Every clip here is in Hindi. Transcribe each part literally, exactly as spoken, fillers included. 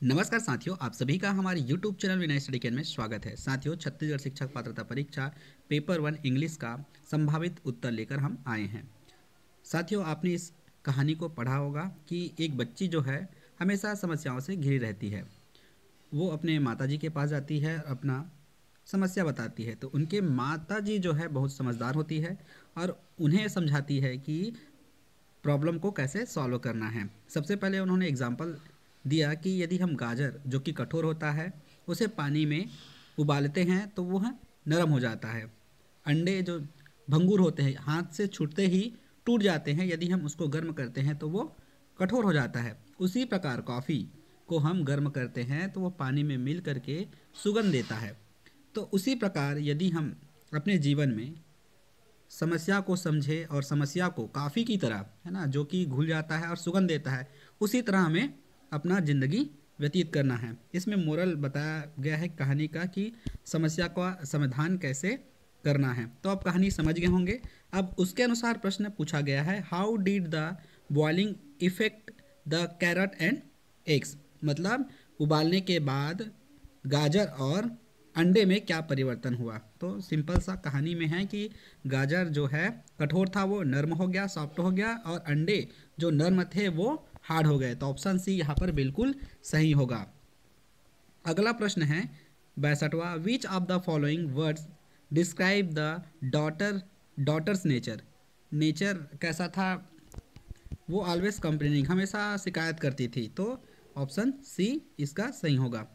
नमस्कार साथियों, आप सभी का हमारे YouTube channel Vinay study can में स्वागत है। साथियों, छत्तीसगढ़ शिक्षक पात्रता परीक्षा पेपर वन इंग्लिश का संभावित उत्तर लेकर हम आए हैं। साथियों, आपने इस कहानी को पढ़ा होगा कि एक बच्ची जो है हमेशा समस्याओं से घिरी रहती है। वो अपने माताजी के पास जाती है, अपना समस्या बताती है, तो उनके माताजी जो है बहुत समझदार होती है और उन्हें समझाती है कि प्रॉब्लम को कैसे सॉल्व करना है। सबसे पहले उन्होंने एग्जाम्पल दिया कि यदि हम गाजर जो कि कठोर होता है उसे पानी में उबालते हैं तो वह नरम हो जाता है। अंडे जो भंगुर होते हैं, हाथ से छूटते ही टूट जाते हैं, यदि हम उसको गर्म करते हैं तो वो कठोर हो जाता है। उसी प्रकार कॉफ़ी को हम गर्म करते हैं तो वो पानी में मिल करके सुगंध देता है। तो उसी प्रकार यदि हम अपने जीवन में समस्या को समझे और समस्या को काफ़ी की तरह, है ना, जो कि घुल जाता है और सुगंध देता है, उसी तरह हमें अपना ज़िंदगी व्यतीत करना है। इसमें मोरल बताया गया है कहानी का कि समस्या का समाधान कैसे करना है। तो आप कहानी समझ गए होंगे। अब उसके अनुसार प्रश्न पूछा गया है, how did the boiling effect the carrot and eggs. मतलब उबालने के बाद गाजर और अंडे में क्या परिवर्तन हुआ। तो सिंपल सा कहानी में है कि गाजर जो है कठोर था वो नर्म हो गया, सॉफ्ट हो गया, और अंडे जो नर्म थे वो हार्ड हो गए। तो ऑप्शन सी यहाँ पर बिल्कुल सही होगा। अगला प्रश्न है बैसठवा, which of the following words describe the daughter daughter's nature. Nature कैसा था, वो ऑलवेज कंप्लेनिंग, हमेशा शिकायत करती थी। तो ऑप्शन सी इसका सही होगा।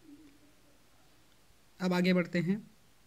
अब आगे बढ़ते हैं।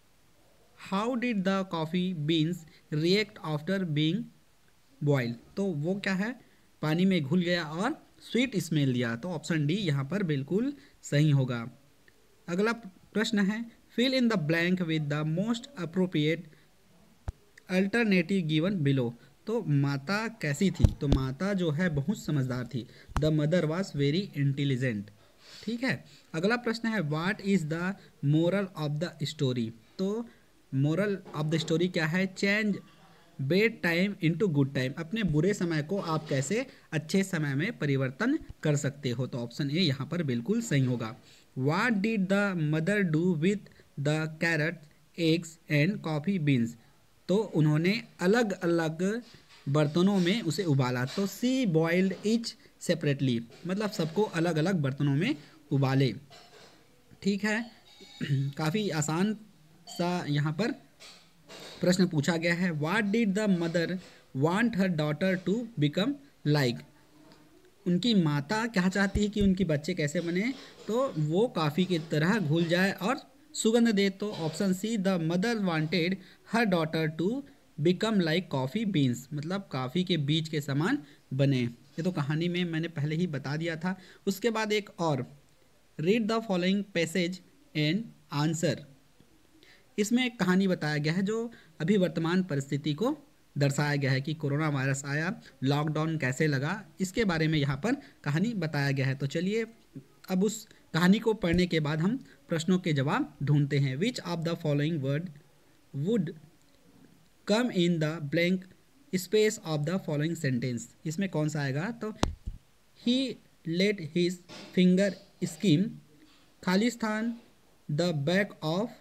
How did the coffee beans react after being boiled. तो वो क्या है, पानी में घुल गया और स्वीट स्मेल दिया। तो ऑप्शन डी यहाँ पर बिल्कुल सही होगा। अगला प्रश्न है, fill in the blank with the most appropriate alternative given below. तो माता कैसी थी, तो माता जो है बहुत समझदार थी। The mother was very intelligent. ठीक है। अगला प्रश्न है, what is the moral of the story. तो मोरल ऑफ द स्टोरी क्या है, change bad time into good time. अपने बुरे समय को आप कैसे अच्छे समय में परिवर्तन कर सकते हो। तो ऑप्शन ए यहाँ पर बिल्कुल सही होगा। What did the mother do with the carrot eggs and coffee beans. तो उन्होंने अलग अलग बर्तनों में उसे उबाला। तो सी बॉइल्ड इच सेपरेटली, मतलब सबको अलग अलग बर्तनों में उबाले। ठीक है। काफ़ी आसान सा यहाँ पर प्रश्न पूछा गया है। What did the mother want her daughter to become like. उनकी माता क्या चाहती है कि उनकी बच्चे कैसे बने, तो वो काफ़ी की तरह घुल जाए और सुगंध दे। तो option C, the mother wanted her daughter to become like coffee beans, मतलब काफ़ी के बीज के समान बने। ये तो कहानी में मैंने पहले ही बता दिया था। उसके बाद एक और, read the following passage and answer. इसमें एक कहानी बताया गया है जो अभी वर्तमान परिस्थिति को दर्शाया गया है कि कोरोना वायरस आया, लॉकडाउन कैसे लगा, इसके बारे में यहाँ पर कहानी बताया गया है। तो चलिए अब उस कहानी को पढ़ने के बाद हम प्रश्नों के जवाब ढूंढते हैं। Which of the following word would come in the blank space of the following sentence. इसमें कौन सा आएगा, तो he let his finger skim खालिस्तान the back of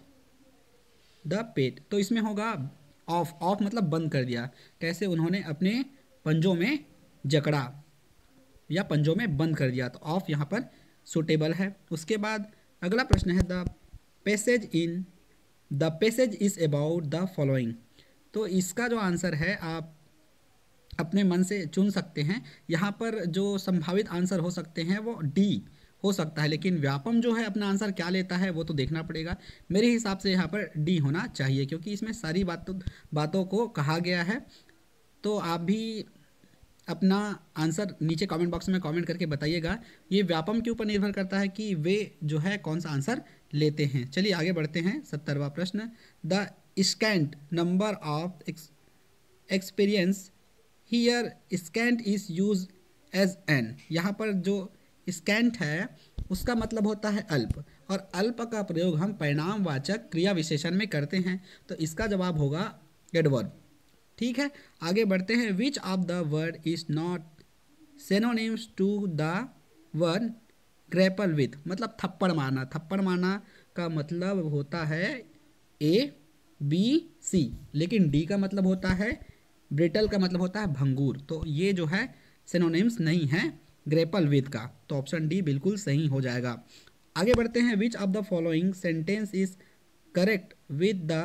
the pet. तो इसमें होगा ऑफ। ऑफ मतलब बंद कर दिया, कैसे उन्होंने अपने पंजों में जकड़ा या पंजों में बंद कर दिया। तो ऑफ यहाँ पर सुटेबल है। उसके बाद अगला प्रश्न है, the passage in the passage is about the following. तो इसका जो आंसर है आप अपने मन से चुन सकते हैं। यहाँ पर जो संभावित आंसर हो सकते हैं वो डी हो सकता है, लेकिन व्यापम जो है अपना आंसर क्या लेता है वो तो देखना पड़ेगा। मेरे हिसाब से यहाँ पर डी होना चाहिए, क्योंकि इसमें सारी बातों बातों को कहा गया है। तो आप भी अपना आंसर नीचे कमेंट बॉक्स में कमेंट करके बताइएगा। ये व्यापम के ऊपर निर्भर करता है कि वे जो है कौन सा आंसर लेते हैं। चलिए आगे बढ़ते हैं। सत्तरवां प्रश्न, the scant number of experience here scant is use as an. यहाँ पर जो स्कैंट है उसका मतलब होता है अल्प, और अल्प का प्रयोग हम परिणामवाचक क्रिया विशेषण में करते हैं। तो इसका जवाब होगा एडवर्ब। ठीक है, आगे बढ़ते हैं। Which of the word is not synonyms to the word grapple with मतलब थप्पड़ मारना, थप्पड़ मारना का मतलब होता है ए बी सी, लेकिन डी का मतलब होता है ब्रिटल, का मतलब होता है भंगूर। तो ये जो है सिनोनिम्स नहीं है ग्रैपल विथ का, तो ऑप्शन डी बिल्कुल सही हो जाएगा। आगे बढ़ते हैं, which of the following sentence is correct with the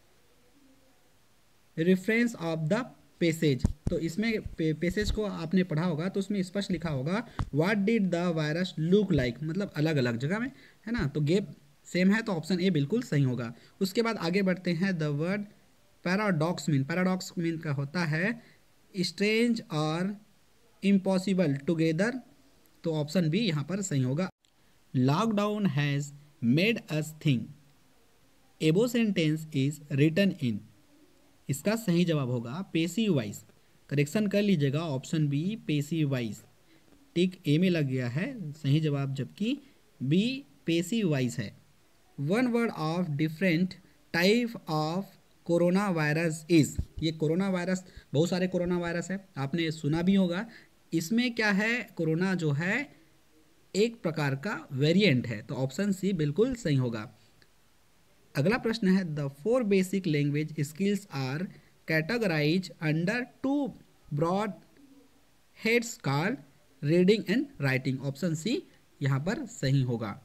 reference of the passage. तो इसमें पेसेज को आपने पढ़ा होगा तो उसमें स्पष्ट लिखा होगा what did the virus look like, मतलब अलग अलग जगह में है ना, तो गैप सेम है, तो ऑप्शन ए बिल्कुल सही होगा। उसके बाद आगे बढ़ते हैं, the word paradox mean, paradox mean का होता है स्ट्रेंज और इम्पॉसिबल टुगेदर, तो ऑप्शन बी यहाँ पर सही होगा। Lockdown has made us think about sentence is written in, इसका सही जवाब होगा पेसिव वाइज। करेक्शन कर लीजिएगा, option B passive voice, tick A में लग गया है सही जवाब, जबकि बी पेसिव वाइज है। One word of different type of corona virus is, ये कोरोना वायरस बहुत सारे कोरोना वायरस है, आपने सुना भी होगा। इसमें क्या है, कोरोना जो है एक प्रकार का वेरिएंट है, तो ऑप्शन सी बिल्कुल सही होगा। अगला प्रश्न है, the four basic language skills are categorize under two broad heads called reading and writing, option C यहाँ पर सही होगा।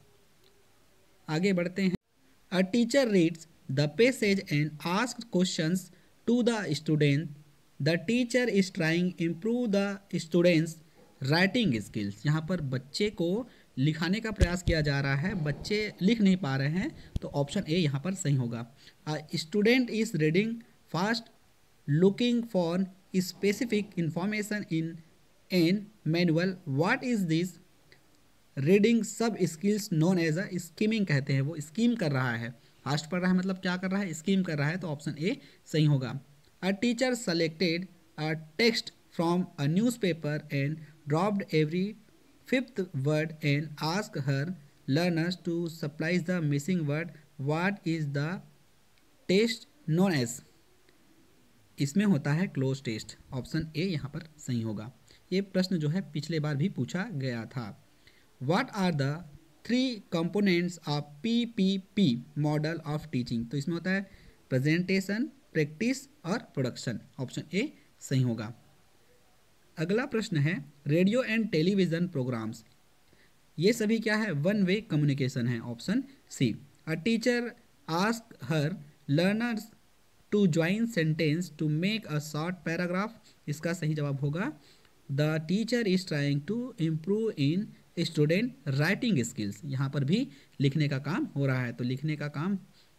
आगे बढ़ते हैं, a teacher reads the passage and asks questions to the student, the teacher is trying improve the students writing skills. यहाँ पर बच्चे को लिखाने का प्रयास किया जा रहा है, बच्चे लिख नहीं पा रहे हैं, तो ऑप्शन ए यहाँ पर सही होगा। Student is reading fast looking for specific information in an manual, what is this reading sub skills known as a skimming कहते हैं, वो स्कीम कर रहा है, फास्ट पढ़ रहा है मतलब क्या कर रहा है, स्कीम कर रहा है, तो ऑप्शन ए सही होगा। A teacher selected a text from a newspaper and dropped every fifth word and ask her learners to supplies the missing word, what is the test known as, इसमें होता है क्लोज टेस्ट, ऑप्शन ए यहाँ पर सही होगा। ये प्रश्न जो है पिछले बार भी पूछा गया था। What are the three components of P P P model of teaching, तो इसमें होता है प्रेजेंटेशन, प्रैक्टिस और प्रोडक्शन, ऑप्शन ए सही होगा। अगला प्रश्न है, रेडियो एंड टेलीविज़न प्रोग्राम्स, ये सभी क्या है, वन वे कम्युनिकेशन है, option C. A teacher ask her learners to join sentence to make a short paragraph, इसका सही जवाब होगा the teacher is trying to improve in student writing skills, यहाँ पर भी लिखने का काम हो रहा है, तो लिखने का काम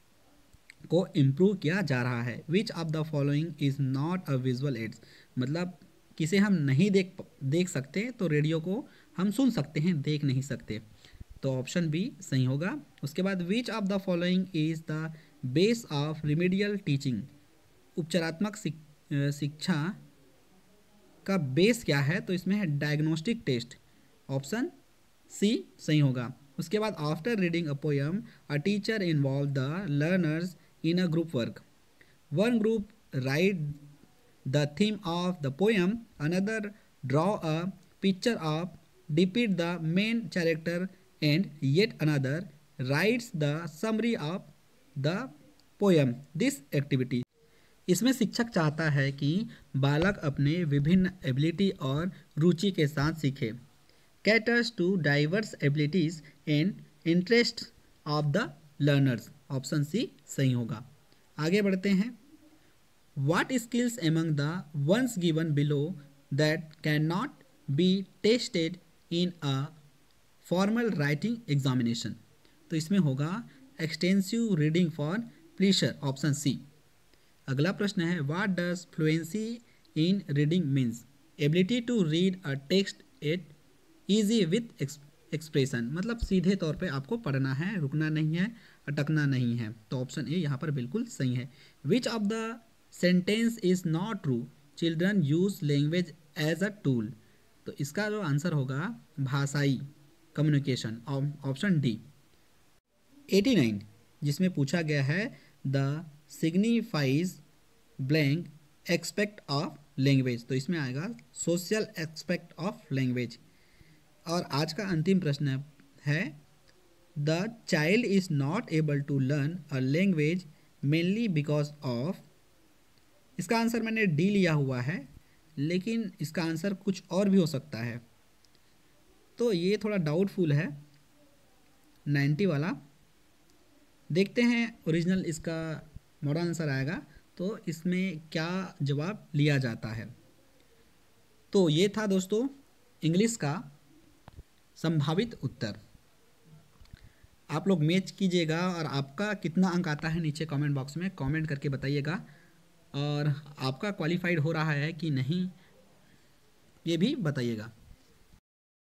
को इम्प्रूव किया जा रहा है। Which of the following is not a visual aids, मतलब किसे हम नहीं देख देख सकते, तो रेडियो को हम सुन सकते हैं, देख नहीं सकते, तो ऑप्शन बी सही होगा। उसके बाद which of the following is the base of remedial teaching, उपचारात्मक शिक्षा का बेस क्या है, तो इसमें है डायग्नोस्टिक टेस्ट, ऑप्शन सी सही होगा। उसके बाद after reading a poem a teacher involve the learners in a group work, one group write the theme of the poem, another draw a picture of depict the main character and yet another writes the summary of the poem this activity. इसमें शिक्षक चाहता है कि बालक अपने विभिन्न एबिलिटी और रुचि के साथ सीखे, caters to diverse abilities and interest of the learners, option C सही होगा। आगे बढ़ते हैं, what skills among the ones given below that can not be tested in a formal writing examination, तो इसमें होगा extensive reading for pleasure, option C. अगला प्रश्न है, what does fluency in reading means, ability to read a text at easy with expression, मतलब सीधे तौर पे आपको पढ़ना है, रुकना नहीं है, अटकना नहीं है, तो ऑप्शन ए यहाँ पर बिल्कुल सही है। Which of the sentence is not true, children use language as a tool, तो इसका जो आंसर होगा भाषाई communication, option D. Eighty nine जिसमें पूछा गया है the signifies blank aspect of language, तो इसमें आएगा सोशल एक्सपेक्ट ऑफ लैंग्वेज। और आज का अंतिम प्रश्न है the child is not able to learn a language mainly because of. इसका आंसर मैंने डी लिया हुआ है, लेकिन इसका आंसर कुछ और भी हो सकता है, तो ये थोड़ा डाउटफुल है नाइन्टी वाला। देखते हैं ओरिजिनल इसका मॉडल आंसर आएगा तो इसमें क्या जवाब लिया जाता है। तो ये था दोस्तों इंग्लिश का संभावित उत्तर। आप लोग मैच कीजिएगा और आपका कितना अंक आता है नीचे कमेंट बॉक्स में कमेंट करके बताइएगा, और आपका क्वालिफाइड हो रहा है कि नहीं ये भी बताइएगा।